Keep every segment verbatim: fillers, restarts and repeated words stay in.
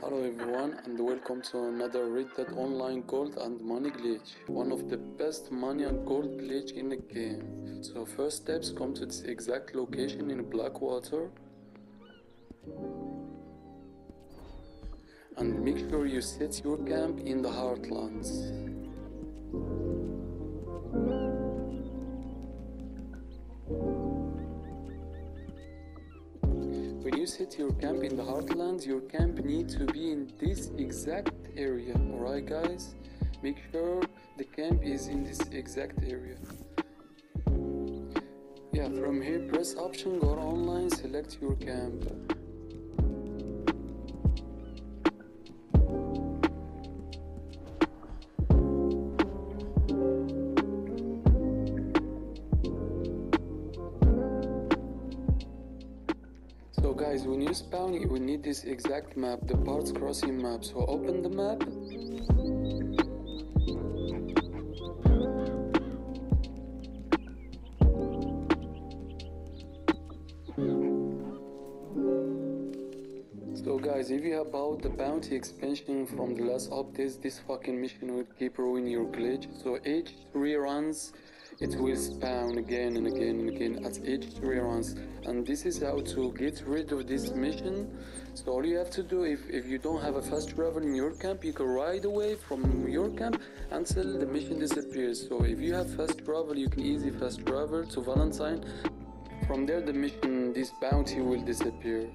Hello everyone and welcome to another Red Dead Online gold and money glitch. One of the best money and gold glitch in the game. So first steps, come to this exact location in Blackwater. And make sure you set your camp in the Heartlands. When you set your camp in the Heartlands, your camp needs to be in this exact area, alright guys? Make sure the camp is in this exact area. Yeah, from here press option, go online, select your camp. So guys, when you spawn, you will need this exact map, the parts crossing map. So open the map. So guys, if you have bought the bounty expansion from the last updates, this fucking mission will keep ruining your glitch. So each three runs, it will spawn again and again and again at each three runs. And this is how to get rid of this mission. So all you have to do, if, if you don't have a fast travel in your camp, you can ride away from your camp until the mission disappears. So if you have fast travel, you can easily fast travel to Valentine. From there the mission, this bounty will disappear.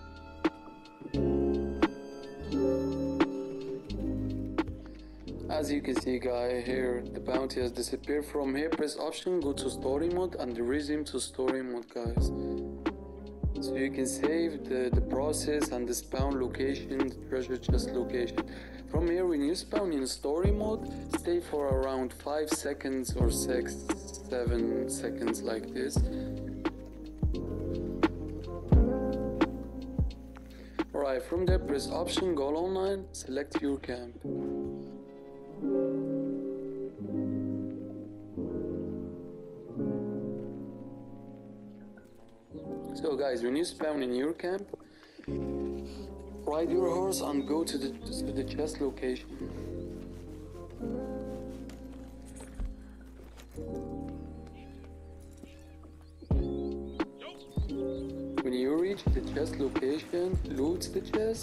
As you can see guys, here the bounty has disappeared. From here press option, go to story mode and resume to story mode guys. So you can save the, the process and the spawn location, the treasure chest location. From here when you spawn in story mode, stay for around five seconds or six, seven seconds like this. Alright, from there press option, go online, select your camp. So guys, when you spawn in your camp, ride your horse and go to the, to the chest location. When you reach the chest location, loot the chest.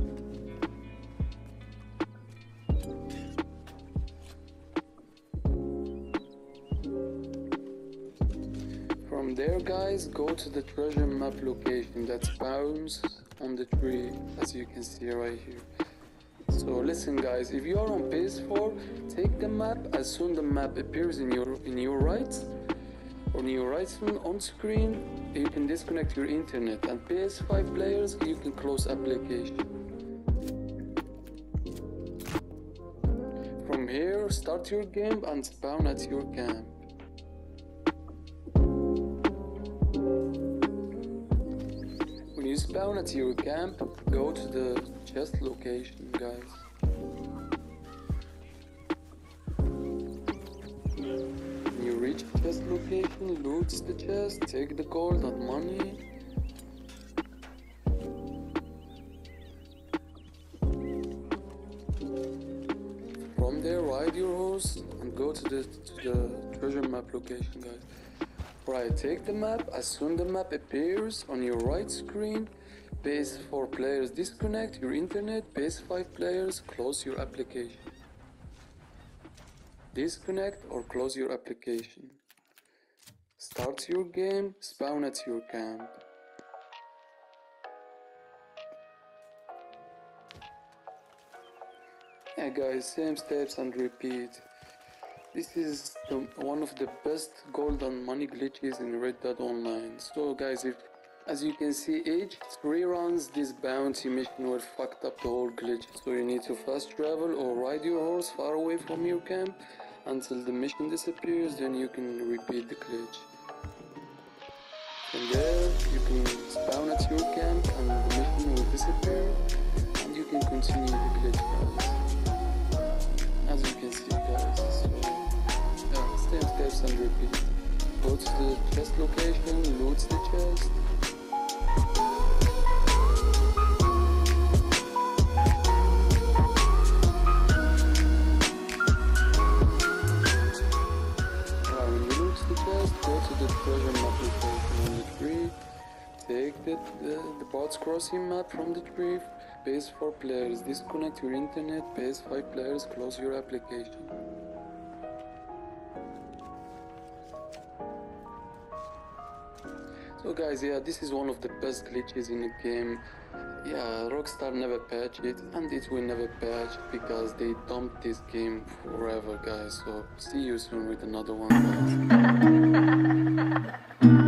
From there guys, go to the treasure map location that spawns on the tree, as you can see right here. So listen guys, if you are on P S four, take the map. As soon the map appears in your in your right or in your right on screen, you can disconnect your internet, and P S five players, you can close application. From here, start your game and spawn at your camp. When you spawn at your camp, go to the chest location guys. When you reach the chest location, loot the chest, take the gold and money. From there, ride your horse and go to the, to the treasure map location guys. Right, take the map. As soon the map appears on your right screen, P S four players disconnect your internet, P S five players close your application. Disconnect or close your application. Start your game, spawn at your camp. Yeah guys, same steps and repeat. This is the, one of the best gold and money glitches in Red Dead Online. So guys, if, as you can see, each three runs this bounty mission will fucked up the whole glitch. So you need to fast travel or ride your horse far away from your camp until the mission disappears, then you can repeat the glitch. From there, you can spawn at your camp and the mission will disappear, and you can continue the glitch guys. As you can see guys, so yeah, same steps and repeat. Go to the chest location, loot the chest. detected the, the bots crossing map from the tree. P S four players, disconnect your internet. P S five players, close your application. So guys, yeah, this is one of the best glitches in the game. Yeah, Rockstar never patch it, and it will never patch because they dumped this game forever, guys. So see you soon with another one, guys.